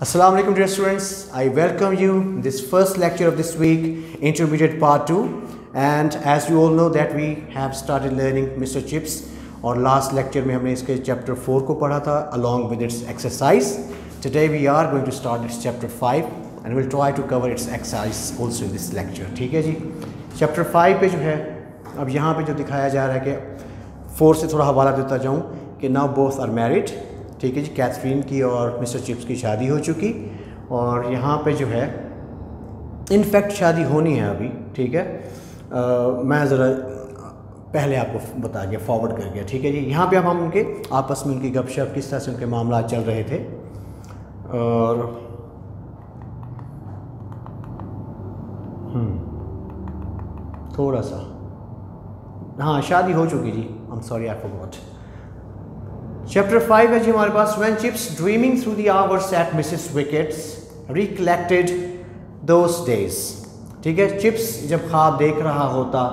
Assalamu alaikum dear students, I welcome you in this first lecture of this week, intermediate part 2, and as you all know that we have started learning Mr. Chips और last lecture में हमने इसके chapter 4 को पढ़ा था along with its exercise. Today we are going to start its chapter 5 and we'll try to cover its exercise also in this lecture. ठीक है जी, chapter 5 पे जो है अब यहाँ पे जो दिखाया जा रहा है कि 4 से थोड़ा हवाला देता जाऊँ कि now both are married. ठीक है जी, कैथरीन की और मिस्टर चिप्स की शादी हो चुकी और यहाँ पे जो है इनफैक्ट शादी होनी है अभी। ठीक है, मैं ज़रा पहले आपको बता गया, फॉरवर्ड कर गया। ठीक है जी, यहाँ पे अब हम उनके आपस में उनकी गपशप किस तरह से उनके मामला चल रहे थे और थोड़ा सा हाँ शादी हो चुकी जी। I am sorry I forgot. Chapter 5 है जी हमारे पास। When Chips, dreaming through the hours at Mrs. Wicket's, recollected those days. ठीक है, चिप्स जब ख्वाब देख रहा होता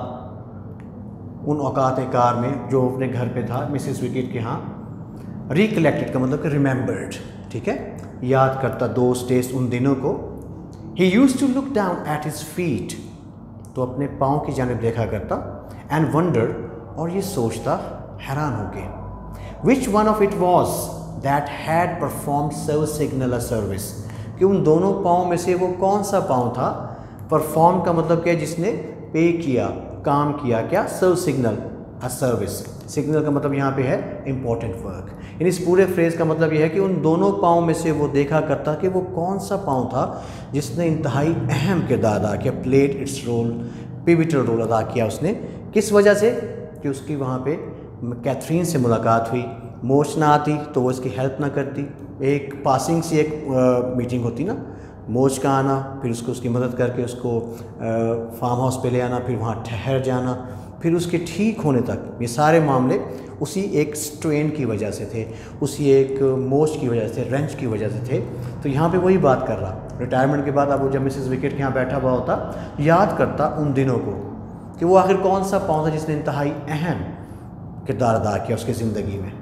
उन औकात कार में जो अपने घर पे था मिसेस विकेट के यहाँ, रिकलेक्टेड का मतलब कि रिमेंबर्ड। ठीक है, याद करता दोज डेज उन दिनों को। He used to look down at his feet, तो अपने पाँव की जानिब देखा करता, एंड वंडर, और ये सोचता हैरान होके, Which one of it was that had performed so signal a service, कि उन दोनों पाँव में से वो कौन सा पाँव था। परफॉर्म का मतलब क्या, जिसने पे किया, काम किया, क्या, serve signal a service. Signal का मतलब यहाँ पे है इम्पोर्टेंट वर्क। यानी इस पूरे फ्रेज का मतलब यह है कि उन दोनों पाँव में से वो देखा करता कि वो कौन सा पाँव था जिसने इंतहाई अहम किरदार अदा किया, played its role, pivotal role अदा किया उसने। किस वजह से, कि उसकी वहाँ पे कैथरीन से मुलाकात हुई। मोच ना आती तो वो इसकी हेल्प ना करती। एक पासिंग सी एक मीटिंग होती ना, मोच का आना, फिर उसको उसकी मदद करके उसको फार्म हाउस पे ले आना, फिर वहाँ ठहर जाना, फिर उसके ठीक होने तक, ये सारे मामले उसी एक स्ट्रेन की वजह से थे, उसी एक मोच की वजह से, रेंच की वजह से थे। तो यहाँ पे वही बात कर रहा। रिटायरमेंट के बाद अब वो जब मिसेस विकेट के यहाँ बैठा हुआ होता, याद करता उन दिनों को कि वो आखिर कौन सा पाँव था जिसने इंतहाई अहम किरदार अदा किया उसकी ज़िंदगी में।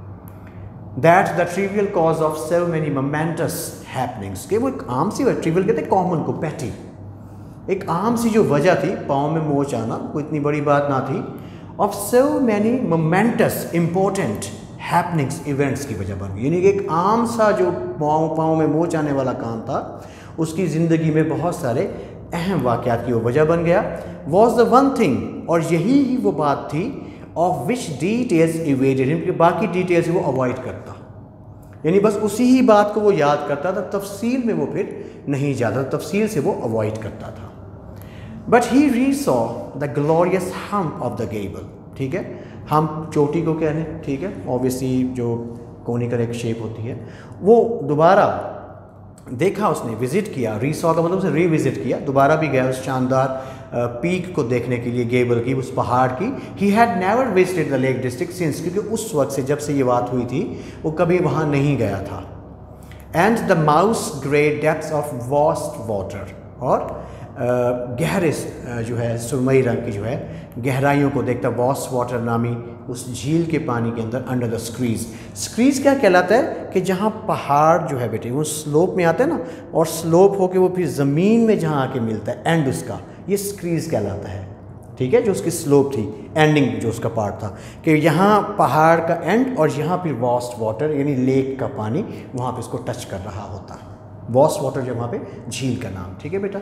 That the trivial cause of so many momentous happenings, कि वो एक आम सी वजह, ट्रिवियल कहते हैं कॉमन को, पैटी, एक आम सी जो वजह थी पाँव में मोच आना, कोई इतनी बड़ी बात ना थी, of so many momentous important happenings, events की वजह बन गई। यानी कि एक आम सा जो पाँव में मोच आने वाला काम था उसकी ज़िंदगी में बहुत सारे अहम वाक़यात की वो वजह बन गया। वॉज द वन थिंग, और यही ही वो बात थी, of which details evaded him, कि बाकी डिटेल्स वो अवॉइड करता। यानी बस उसी ही बात को वो याद करता था, तफसील में वो फिर नहीं जाता, तफसील से वो अवॉइड करता था। But he resaw the glorious hump of the gable. ठीक है, हम चोटी को कह रहे हैं, ठीक है, ऑब्वियसली जो कोनिकल एक शेप होती है, वो दोबारा देखा उसने, विज़िट किया। रीसॉ का मतलब उसे रीविज़िट किया, दोबारा भी गया उस शानदार पीक को देखने के लिए, गेबल की, उस पहाड़ की। He had never visited the Lake District since, क्योंकि उस वक्त से, जब से ये बात हुई थी, वो कभी वहाँ नहीं गया था। And the mouse grey depths of vast water, और गहरे जो है सुरमई रंग की जो है गहराइयों को देखता, वास्ट वाटर नामी उस झील के पानी के अंदर, अंडर द स्क्रीज। स्क्रीज क्या कहलाता है, कि जहाँ पहाड़ जो है बेटे वो स्लोप में आता है ना, और स्लोप होके वो फिर ज़मीन में जहाँ आके मिलता है, एंड उसका, ये स्क्रीज कहलाता है। ठीक है, जो उसकी स्लोप थी, एंडिंग जो उसका पार्ट था, कि यहाँ पहाड़ का एंड और यहाँ फिर वास्ट वाटर यानी लेक का पानी वहाँ पे उसको टच कर रहा होता। वास्ट वाटर जो वहाँ पे झील का नाम। ठीक है बेटा।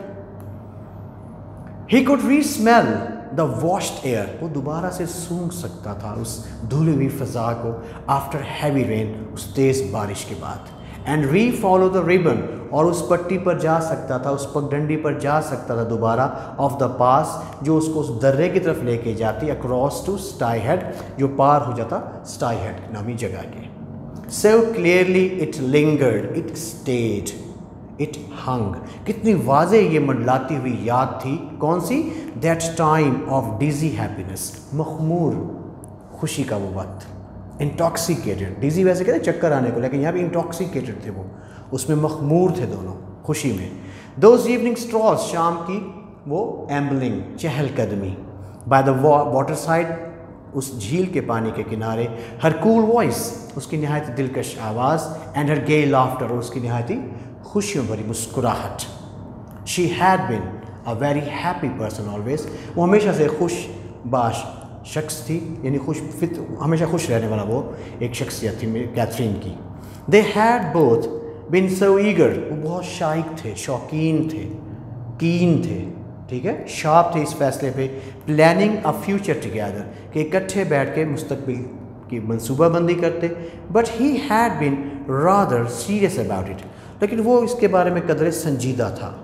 He could re-smell the washed air, वो दोबारा से सूंघ सकता था उस धुली हुई फ़ज़ा को, आफ्टर हैवी रेन, उस तेज़ बारिश के बाद। एंड री-फॉलो द रिबन, और उस पट्टी पर जा सकता था, उस पगडंडी पर जा सकता था दोबारा, ऑफ द पास, जो उसको उस दर्रे की तरफ लेके जाती, अक्रॉस टू स्टाई हेड, जो पार हो जाता स्टाई हेड नामी जगह के। So clearly it lingered, it stayed, it hung, कितनी वाजे ये मंडलाती हुई याद थी, कौन सी, that time of dizzy happiness, मखमूर खुशी का वो वक्त, इंटॉक्सिकेटेड, डिजी वैसे कहते हैं चक्कर आने को, लेकिन यहाँ भी इंटॉक्सिकेटेड थे वो, उसमें मखमूर थे दोनों खुशी में। दोज इवनिंग स्ट्रॉज, शाम की वो एम्बलिंग, चहलकदमी, बाय द वाटर साइड, उस झील के पानी के किनारे, हर कूल वॉइस, उसकी नहायत दिलकश आवाज़, एंड हर गे लाफ्टर, और उसकी नहायत खुशियों भरी मुस्कुराहट। She had been a very happy person always, वो हमेशा से खुश बाश शख्स थी, यानी हमेशा खुश रहने वाला वो एक शख्सियत थी कैथरीन की। They had both been so eager, वो बहुत शाइक थे, शौकीन थे, कीन थे, ठीक है, शार्प थे इस फैसले पे, प्लानिंग अ फ्यूचर टुगेदर, कि इकट्ठे बैठ के मुस्तकबिल की मनसूबाबंदी करते। But he had been rather serious about it, लेकिन वो इसके बारे में कदरे संजीदा था।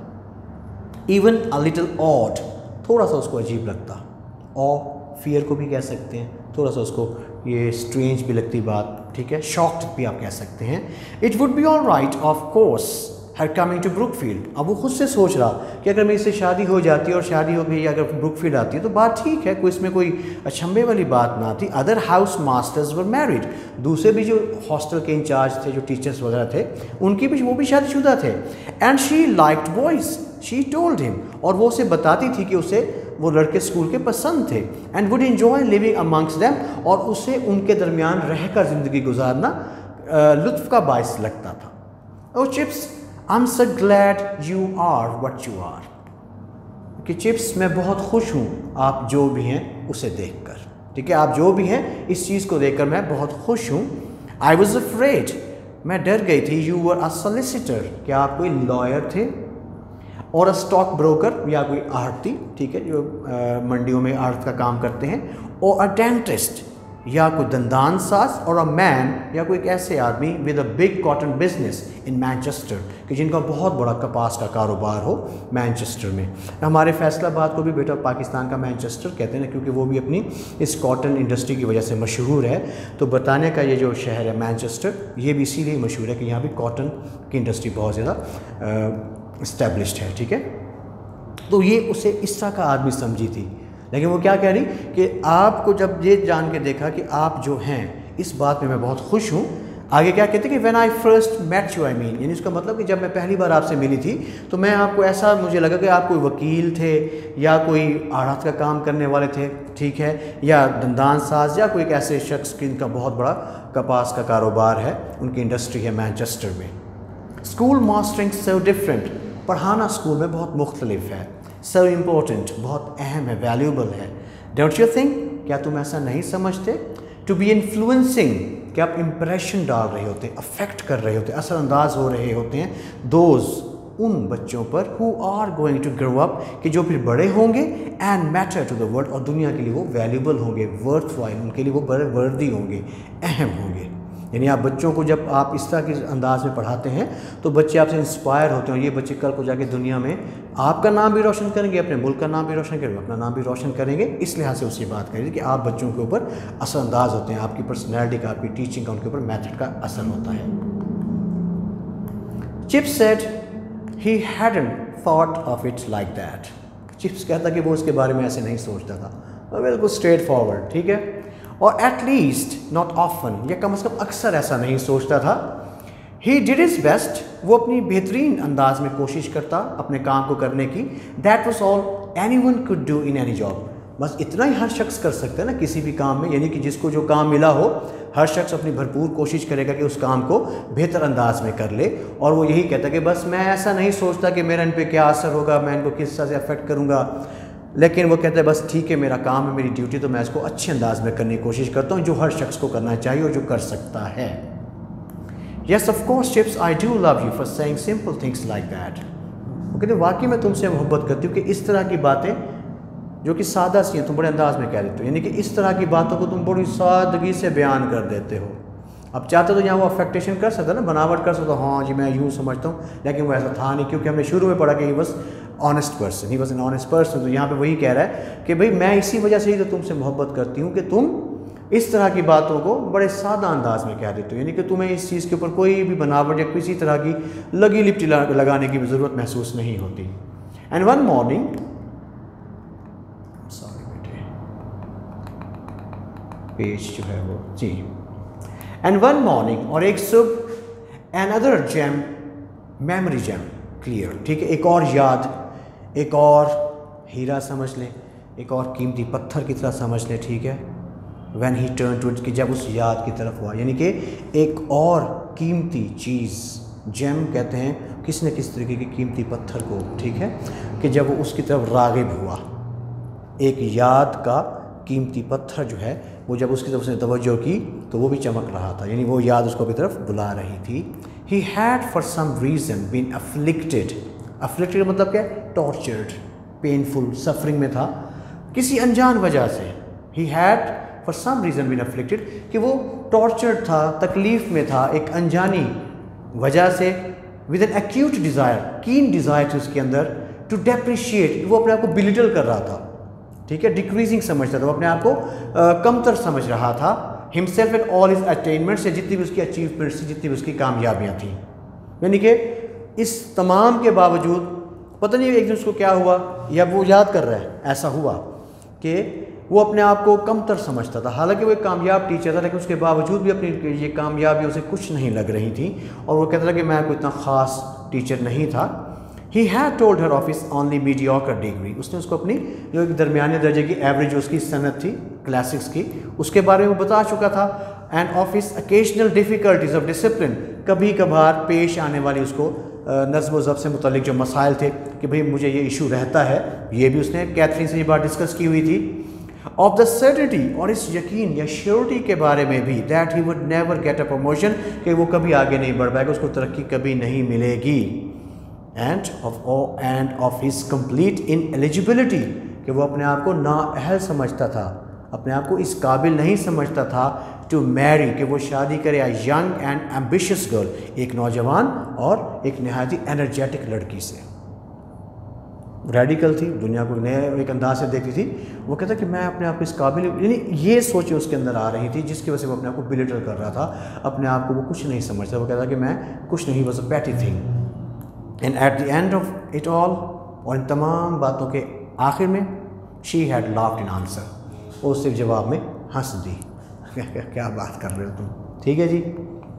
इवन अ लिटिल ऑड, थोड़ा सा उसको अजीब लगता, और फियर को भी कह सकते हैं, थोड़ा सा उसको ये स्ट्रेंज भी लगती बात, ठीक है, शॉक्ड भी आप कह सकते हैं। It would be all right of course her coming to Brookfield, अब वो खुद से सोच रहा कि अगर मेरी से शादी हो जाती है और शादी हो गई अगर ब्रुकफील्ड आती है तो बात ठीक है, कोई इसमें कोई अचंभे वाली बात ना थी। Other house masters were married, दूसरे भी जो हॉस्टल के इंचार्ज थे, जो टीचर्स वगैरह थे, उनकी भी वो भी शादीशुदा थे। And she liked boys, she told him, और वो उसे बताती थी कि उसे वो लड़के स्कूल के पसंद थे। And would enjoy living amongst them, और उसे उनके दरमियान रहकर ज़िंदगी गुजारना लुत्फ़ का बायस लगता था। O Chips, I am so glad you are what you are, कि चिप्स मैं बहुत खुश हूँ आप जो भी हैं उसे देखकर, ठीक है, आप जो भी हैं इस चीज़ को देखकर मैं बहुत खुश हूँ। आई वॉज अफ्रेड, मैं डर गई थी। यू वर अ सोलिसिटर, क्या आप कोई लॉयर थे, और अ स्टॉक ब्रोकर, या कोई आढ़ती, ठीक है, जो मंडियों में आढ़त का काम करते हैं, और अ डेंटिस्ट, या कोई दंदान साज, और अ मैन, या कोई एक ऐसे आदमी with a big cotton business in Manchester, कि जिनका बहुत बड़ा कपास का कारोबार हो मैनचेस्टर में। हमारे फैसलाबाद को भी बेटा पाकिस्तान का मैनचेस्टर कहते हैं ना, क्योंकि वो भी अपनी इस कॉटन इंडस्ट्री की वजह से मशहूर है। तो बताने का ये जो शहर है मैनचेस्टर, ये भी इसीलिए मशहूर है कि यहाँ भी कॉटन की इंडस्ट्री बहुत ज़्यादा इस्टेब्लिश्ड है, ठीक है। तो ये उसे इस तरह का आदमी समझी थी, लेकिन वो क्या कह रही कि आपको जब ये जान के देखा कि आप जो हैं इस बात में मैं बहुत खुश हूँ। आगे क्या कहते हैं कि when I first met you, I mean, यानी इसका मतलब कि जब मैं पहली बार आपसे मिली थी तो मैं आपको ऐसा मुझे लगा कि आप कोई वकील थे, या कोई आढ़त का काम करने वाले थे, ठीक है, या दंदान साज, या कोई एक ऐसे शख्स जिनका बहुत बड़ा कपास का कारोबार है, उनकी इंडस्ट्री है मैनचेस्टर में। स्कूल मास्टरिंग सो डिफरेंट, पढ़ाना स्कूल में बहुत मुख्तलिफ है। सो इम्पोर्टेंट, बहुत अहम है, वैल्यूबल है। डोंट यू थिंक, क्या तुम ऐसा नहीं समझते? टू बी इन्फ्लुएंसिंग, कि आप इम्प्रेशन डाल रहे होते, अफेक्ट कर रहे होते, असरअंदाज हो रहे होते हैं, दोज, उन बच्चों पर, who are going to grow up, कि जो फिर बड़े होंगे, and matter to the world, और दुनिया के लिए वो वैल्यूबल होंगे, वर्थ वाइल, उनके लिए वो बड़े वर्दी होंगे, अहम होंगे। यानी आप बच्चों को जब आप इस तरह के अंदाज में पढ़ाते हैं तो बच्चे आपसे इंस्पायर होते हैं, और ये बच्चे कल को जाके दुनिया में आपका नाम भी रोशन करेंगे, अपने मुल्क का नाम भी रोशन करेंगे, अपना नाम भी रोशन करेंगे। इस लिहाज से उसकी बात करें कि आप बच्चों के ऊपर असरअंदाज होते हैं, आपकी पर्सनैलिटी का, आपकी टीचिंग का, उनके ऊपर मेथड का असर होता है। Chips said he hadn't thought of it like that, Chips कहता कि वो उसके बारे में ऐसे नहीं सोचता था, बिल्कुल स्ट्रेट फॉरवर्ड, ठीक है, और एट लीस्ट नॉट ऑफन, या कम से कम अक्सर ऐसा नहीं सोचता था। ही डिड इज बेस्ट, वो अपनी बेहतरीन अंदाज में कोशिश करता अपने काम को करने की। That was all anyone could do in any job, बस इतना ही हर शख्स कर सकता है ना किसी भी काम में, यानी कि जिसको जो काम मिला हो हर शख्स अपनी भरपूर कोशिश करेगा कि उस काम को बेहतर अंदाज में कर ले। और वो यही कहता कि बस मैं ऐसा नहीं सोचता कि मेरा इन पर क्या असर होगा, मैं इनको किस तरह से अफेक्ट करूँगा, लेकिन वो कहते हैं बस ठीक है, मेरा काम है, मेरी ड्यूटी, तो मैं इसको अच्छे अंदाज में करने की कोशिश करता हूँ, जो हर शख्स को करना चाहिए और जो कर सकता है। Yes of course Chips, I do love you for saying simple things like that, वो कहते वाकई मैं तुमसे मोहब्बत करती हूँ कि इस तरह की बातें जो कि सादा सी हैं तुम बड़े अंदाज में कह देते हो, यानी कि इस तरह की बातों को तुम बड़ी सादगी से बयान कर देते हो। अब चाहते तो यहाँ वो अफेक्टेशन कर सकता ना, बनावट कर सकता, हाँ जी मैं यूँ समझता हूँ, लेकिन वो ऐसा था नहीं, क्योंकि हमने शुरू में पढ़ा कि he was honest person, he was an honest person. तो यहाँ पे वही कह रहा है कि भाई मैं इसी वजह से ही तो तुमसे मोहब्बत करती हूँ कि तुम इस तरह की बातों को बड़े सादा अंदाज में कह देते हो, यानी कि तुम्हें इस चीज़ के ऊपर कोई भी बनावट या किसी तरह की लगी लिपटी लगाने की ज़रूरत महसूस नहीं होती। एंड वन मॉर्निंग, सॉरी बेटे पेज जो है वो जी, एंड वन मॉर्निंग, और एक सुबह, another gem, memory gem clear, ठीक है, एक और याद, एक और हीरा समझ लें, एक और कीमती पत्थर की तरह समझ लें, ठीक है। व्हेन ही टर्न टू, कि जब उस याद की तरफ हुआ, यानी कि एक और कीमती चीज़ जेम कहते हैं किसी न किसी तरीके के कीमती पत्थर को, ठीक है, कि जब वो उसकी तरफ राग़िब हुआ, एक याद का कीमती पत्थर जो है वो जब उसकी तरफ उसने तवज्जो की तो वो भी चमक रहा था, यानी वो याद उसको अपनी तरफ बुला रही थी। He had for some reason been afflicted, afflicted मतलब क्या है, टॉर्चर्ड, पेनफुल, सफरिंग में था किसी अनजान वजह से। He had for some reason been afflicted, कि वो टॉर्चर्ड था, तकलीफ़ में था एक अनजानी वजह से, with an acute desire, keen desire थी उसके अंदर, टू डेप्रिशिएट, वो अपने आप को बिलिटल कर रहा था, ठीक है, डिक्रीजिंग समझता था, वो अपने आप को कमतर समझ रहा था, himself and all his attainments, से जितनी भी उसकी अचीवमेंट्स थी, जितनी भी उसकी कामयाबियाँ थी। यानी कि इस तमाम के बावजूद पता नहीं एक दिन उसको क्या हुआ, या वो याद कर रहा है, ऐसा हुआ कि वो अपने आप को कमतर समझता था। हालांकि वो एक कामयाब टीचर था, लेकिन उसके बावजूद भी अपनी ये कामयाबी उसे कुछ नहीं लग रही थी, और वो कहता था कि मैं कोई इतना ख़ास टीचर नहीं था। He had told her of his only mediocre degree, उसने उसको अपनी जो एक दरमियाने दर्जे की एवरेज उसकी सनत थी क्लासिक्स की, उसके बारे में बता चुका था। And of his occasional difficulties of discipline, कभी कभार पेश आने वाली उसको नज़्म व ज़ब्त से मुतल्लिक जो मसाइल थे कि भाई मुझे ये इशू रहता है, ये भी उसने कैथरीन से ये बात डिस्कस की हुई थी। ऑफ द सर्टिनिटी, और इस यकीन या श्योरिटी के बारे में भी, that he would never get a promotion, कि वो कभी आगे नहीं बढ़ पाएगा, उसको तरक्की कभी नहीं मिलेगी। And of his complete ineligibility, कि वो अपने आप को नाअहल समझता था, अपने आप को इस काबिल नहीं समझता था टू मैरी, कि वो शादी करे, a young and ambitious girl, एक नौजवान और एक नहायत ही एनर्जेटिक लड़की से। रेडिकल थी, दुनिया को नए एक अंदाज से देखती थी। वो कहता कि मैं अपने आप को इस काबिल, यानी ये सोचें उसके अंदर आ रही थी जिसकी वजह से वो अपने आप को बिलिटल कर रहा था, अपने आप को वो कुछ नहीं समझता। वो कहता कि मैं कुछ नहीं, was a petty thing. And at the end of it all, और इन तमाम बातों के आखिर में, she had laughed in answer, वो सिर्फ जवाब में हंस दी। क्या बात कर रहे हो तुम, ठीक है जी।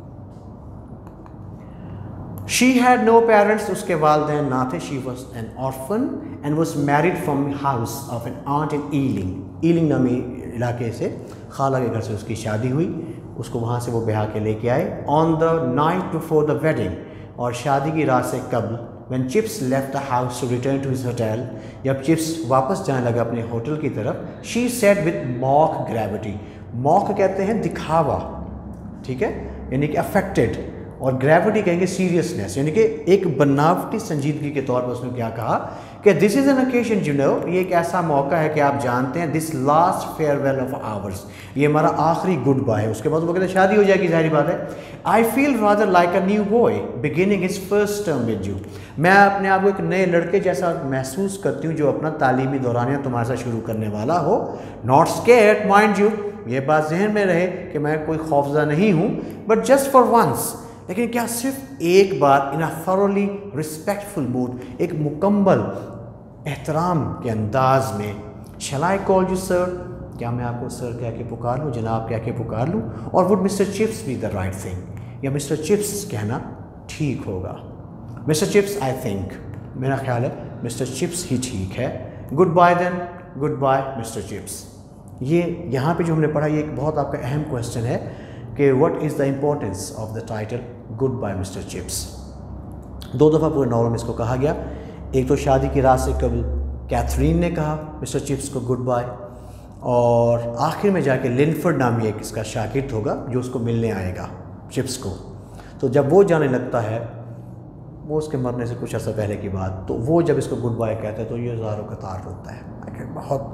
शी हैड नो पेरेंट्स, उसके वालिदैन ना थे। She was an orphan and was married from house of an aunt in Ealing, Ealing नामी इलाके से खाला के घर से उसकी शादी हुई, उसको वहाँ से वो ब्याह के लेके आए। On the night before the wedding, और शादी की रात से कबल, when Chips left the house to return to his hotel, जब चिप्स वापस जाने लगा अपने होटल की तरफ, she said with mock gravity, mock कहते हैं दिखावा, ठीक है, यानी कि अफेक्टेड, और ग्रेविटी कहेंगे सीरियसनेस, यानी कि एक बनावटी संजीदगी के तौर पर उसने क्या कहा कि this is an occasion you know, ये एक ऐसा मौका है कि आप जानते हैं, this last farewell of ours, ये हमारा आखिरी गुड बाय है। उसके बाद वो कहते हैं शादी हो जाएगी, जाहिर बात है। I feel rather like a new boy beginning his first term with you, मैं अपने आप को एक नए लड़के जैसा महसूस करती हूँ जो अपना तालीमी दौरानिया तुम्हारे साथ शुरू करने वाला हो। नॉट स्केयर्ड माइंड यू, ये बात जहन में रहे कि मैं कोई खौफज़दा नहीं हूँ, बट जस्ट फॉर वंस, लेकिन क्या सिर्फ एक बार, in a thoroughly respectful mood, एक मुकम्मल एहतराम के अंदाज में, shall I call you sir, क्या मैं आपको सर कह के पुकार लूँ, जनाब कह के पुकार लूँ, और would mister Chips be the right thing, या मिस्टर चिप्स कहना ठीक होगा। मिस्टर चिप्स आई थिंक, मेरा ख्याल है मिस्टर चिप्स ही ठीक है। Goodbye then, goodbye mister Chips. ये यहाँ पे जो हमने पढ़ा, ये एक बहुत आपका अहम क्वेश्चन है कि what is the importance of the title goodbye mister Chips. दो दफ़ा पूरे नॉवल में इसको कहा गया, एक तो शादी की रात से कबल कैथरीन ने कहा मिस्टर चिप्स को गुड बाय, और आखिर में जाके लिनफर्ड नामी एक इसका शागिर्द होगा जो उसको मिलने आएगा चिप्स को। तो जब वो जाने लगता है, वो उसके मरने से कुछ अर्सा पहले की बात, तो वो जब इसको गुड बाय कहता है तो ये ज़ारो कतार होता है,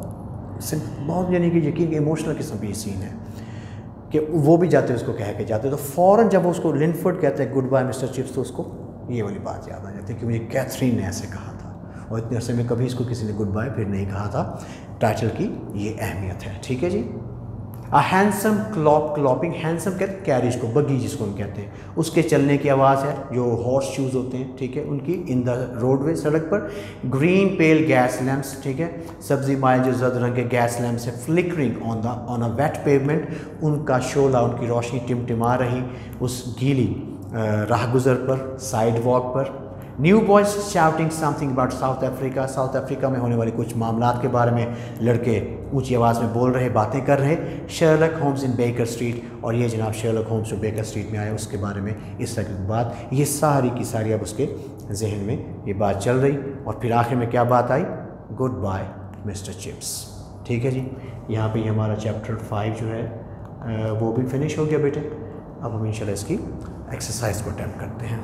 बहुत यानी कि यकीन इमोशनल किस्म की सीन है कि वो भी जाते उसको कह के जाते, तो फ़ौरन जब उसको लिनफर्ड कहते हैं गुड बाय मिस्टर चिप्स, तो उसको ये वाली बात याद आ जाती है कि मुझे कैथरीन ने ऐसे कहा था, और इतने अरसे में कभी इसको किसी ने गुड बाय फिर नहीं कहा था। टाइटल की ये अहमियत है, ठीक है जी। अ हैंडसम क्लॉपिंग, हैंडसम कहते हैं कैरिज को, बग्गी जिसको हम कहते हैं, उसके चलने की आवाज़ है, जो हॉर्स शूज़ होते हैं, ठीक है, उनकी इन द रोडवे, सड़क पर। ग्रीन पेल गैस लैम्प्स, ठीक है, सब्जी माइल जो जर्द रंग के गैस लैम्प्स है, flickering on a wet pavement, उनका शोला, उनकी रोशनी टिमटिमा रही उस गीली राह गुज़र पर, साइड वॉक पर। New boys shouting something about South Africa, South Africa में होने वाले कुछ मामलात के बारे में लड़के ऊंची आवाज़ में बोल रहे, बातें कर रहे। Sherlock Holmes in Baker Street, और ये जनाब शर्लक होम्स जो बेकर स्ट्रीट में आया उसके बारे में इस तरह की बात, ये सारी की सारी अब उसके जहन में ये बात चल रही। और फिर आखिर में क्या बात आई, गुड बाय मिस्टर चिप्स। ठीक है जी, यहाँ पे हमारा चैप्टर 5 जो है वो भी फिनिश हो गया बेटे। अब हम इंशाल्लाह इसकी एक्सरसाइज को अटेम्प्ट करते हैं।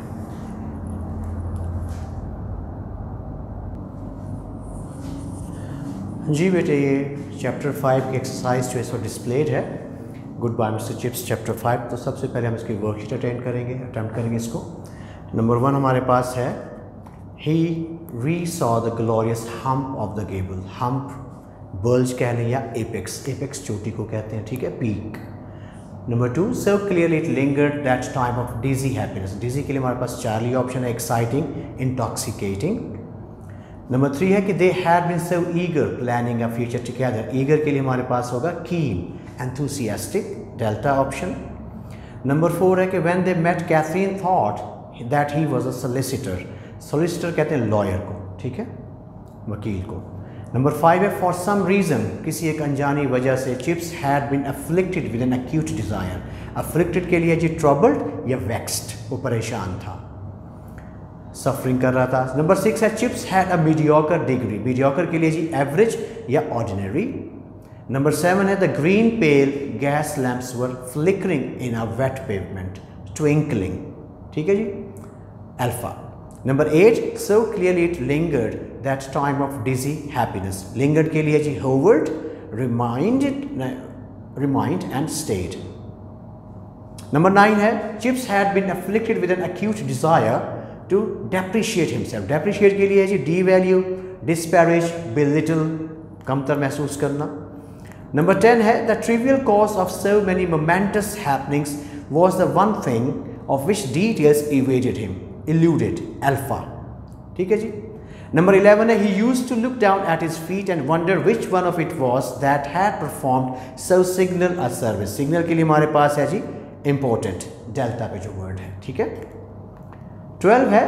जी बेटे, ये चैप्टर 5 की एक्सरसाइज जो है इसको डिस्प्लेड है, goodbye mister Chips chapter 5। तो सबसे पहले हम इसकी वर्कशीट अटेम्प्ट करेंगे इसको। नंबर 1 हमारे पास है, he resaw the glorious hump of the gable. Hump bulge कह लें या एपेक्स, एपेक्स चोटी को कहते हैं, ठीक है, peak. Number 2, so clearly it lingered that time of dizzy happiness. Dizzy के लिए हमारे पास चार्ली ऑप्शन है, एक्साइटिंग, इंटॉक्सिकेटिंग। नंबर 3 है कि they had been so eager planning a future together. Eager के लिए हमारे पास होगा कीन, एंथुसियास्टिक, डेल्टा ऑप्शन। नंबर 4 है कि when they met Katherine thought that he was a solicitor. Solicitor कहते हैं लॉयर को, ठीक है, वकील को। नंबर 5 है फॉर सम रीज़न, किसी एक अनजानी वजह से Chips had been afflicted with an acute desire. Afflicted के लिए जी ट्रबल्ड या वेक्स्ड, वो परेशान था, सफरिंग कर रहा था। नंबर 6 है Chips had a mediocre degree. Mediocre के लिए जी एवरेज या ऑर्डिनरी। नंबर 7 है the green pale gas lamps were flickering in a wet pavement, twinkling, ठीक है जी, alpha. Number 8, so clearly it lingered that time of dizzy happiness. Lingered के लिए जी hovered, remained and stayed. Number 9 है Chips had been afflicted with an acute desire to depreciate himself. Depreciate के लिए जी डी वैल्यू, डिस्पैरेज, बिलिटल, कमतर महसूस करना। नंबर 10 है the trivial cause of so many momentous happenings was the one thing of which details evaded him, eluded, alpha, ठीक है जी। Number 11 है he used to look down at his feet and wonder which one of it was that had performed so signal a service। Signal के लिए हमारे पास है जी important, delta पे जो word है, ठीक है। 12 है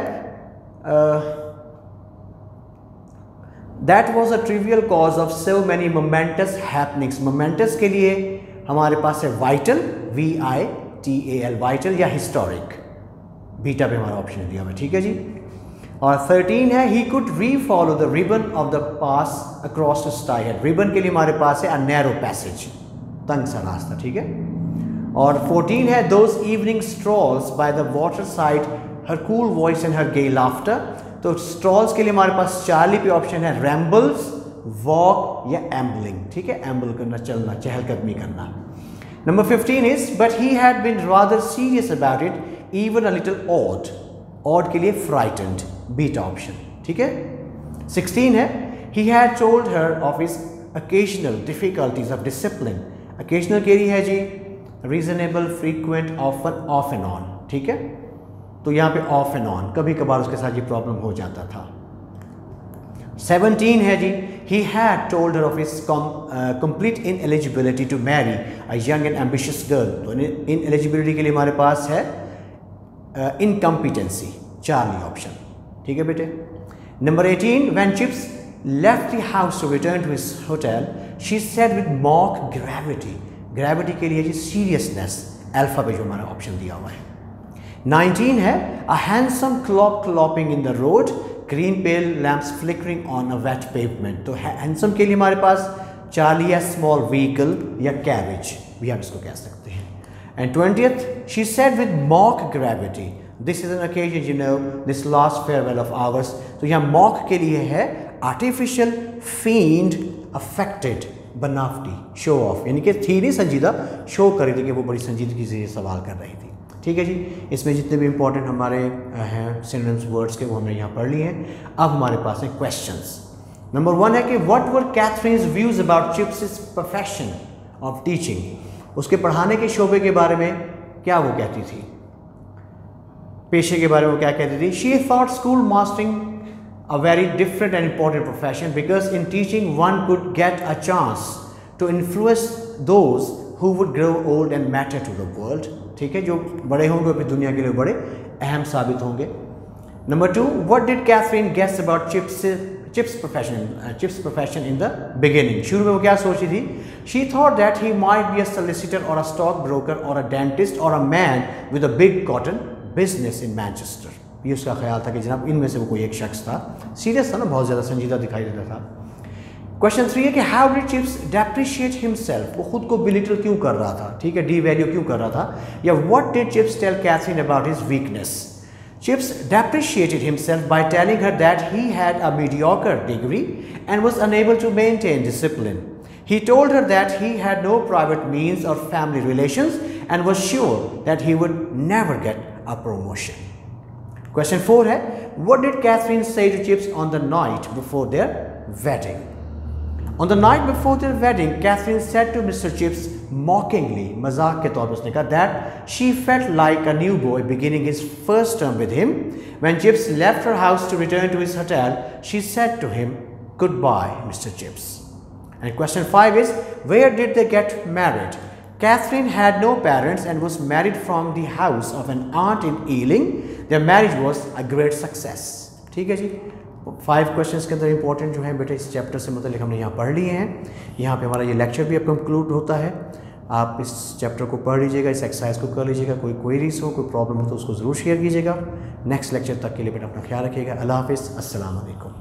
that was a trivial cause of so many momentous happenings। momentous के लिए हमारे पास है vital, VITAL, vital या historic, बीटा पे हमारा ऑप्शन दिया हुआ है, ठीक है जी। और 13 है he could refollow the ribbon of the pass across the sky head. Ribbon के लिए हमारे पास है अ नैरो पैसेज, तंग सा रास्ता, ठीक है। और 14 है those evening strolls by the water side, her cool voice and her gay laughter. तो स्ट्रॉल्स के लिए हमारे पास चार्ली पे ऑप्शन है रैम्बल्स, वॉक या एम्बलिंग, ठीक है, एम्बल करना, चलना, चहलकदमी करना। Number 15 is but he had been rather serious about it, even a little odd. Odd के लिए फ्राइटेंड, बीटा ऑप्शन, ठीक है। 16 है he had told her of his occasional difficulties of discipline. Occasional के लिए है जी reasonable, frequent, often, off and on, ठीक है। तो यहाँ पे ऑफ एंड ऑन, कभी कभार उसके साथ ये प्रॉब्लम हो जाता था। 17 है जी he had told her of his complete ineligibility to marry a young and ambitious girl। तो ineligibility के लिए हमारे पास है incompetency, चार्ली ऑप्शन, ठीक है बेटे। Number 18 when Chips left the house to return to his hotel she said with mock gravity। gravity के लिए जी seriousness, अल्फा पे जो हमारा ऑप्शन दिया हुआ है। 19 है a handsome clock clopping in the road, green pale lamps flickering on a wet pavement। तो handsome के लिए हमारे पास चार्ली या small vehicle या carriage भी हम इसको कह सकते हैं। And 20th she said with mock gravity this is an occasion you know this last farewell of ours। तो यहाँ mock के लिए है artificial, feigned, affected, बनावटी, show off, यानी कि थी नहीं संजीदा, शो कर रही थी कि वो बड़ी संजीदगी से ये सवाल कर रही थी, ठीक है जी। इसमें जितने भी इंपॉर्टेंट हमारे हैं सिनोनिम्स वर्ड्स के वो हमने यहाँ पढ़ लिए हैं। अब हमारे पास है क्वेश्चंस। नंबर 1 है कि what were Katherine's views about Chips profession of teaching. उसके पढ़ाने के शोबे के बारे में क्या वो कहती थी, पेशे के बारे में वो क्या कहती थी। She thought school mastering a very different and important profession because in teaching one could get a chance to influence those who would grow old and matter to the world। ठीक है, जो बड़े होंगे फिर दुनिया के लिए बड़े अहम साबित होंगे। Number 2, what did Catherine guess about Chip's profession in the beginning? शुरू में वो क्या सोची थी? She thought that he might be a solicitor or a stockbroker or a dentist or a man with a big cotton business in Manchester. ये उसका ख्याल था कि जनाब इनमें से वो कोई एक शख्स था. सीरियस था ना, बहुत ज़्यादा संजीदा दिखाई देता था. क्वेश्चन 3 है कि how did Chips depreciate himself, वो खुद को बिलिटल क्यों कर रहा था, ठीक है, डी वैल्यू क्यों कर रहा था, या what did Chips tell Katherine about his weakness. Chips depreciated himself by telling her that he had a mediocre degree and was unable to maintain discipline. He told her that he had no private means or family relations and was sure that he would never get a promotion. Question 4 है, what did Catherine say to Chips on the night before their wedding? On the night before their wedding, Catherine said to Mr. Chips mockingly, मजाक के तौर पर उसने कहा, that she felt like a new boy beginning his first term with him. When Chips left her house to return to his hotel, she said to him, goodbye, Mr. Chips. And question 5 is, where did they get married? Catherine had no parents and was married from the house of an aunt in Ealing. Their marriage was a great success. ठीक है जी. 5 questions के अंदर important जो है बेटे इस chapter से मतलब हमने यहाँ पढ़ लिए हैं. यहाँ पे हमारा ये लेक्चर भी अब कंक्लूड होता है. आप इस चैप्टर को पढ़ लीजिएगा, इस एक्सरसाइज को कर लीजिएगा. कोई क्वेरीज हो, कोई प्रॉब्लम हो तो उसको ज़रूर शेयर कीजिएगा. नेक्स्ट लेक्चर तक के लिए बेटा अपना ख्याल रखिएगा. अल्लाह हाफ़िज़. अस्सलाम वालेकुम.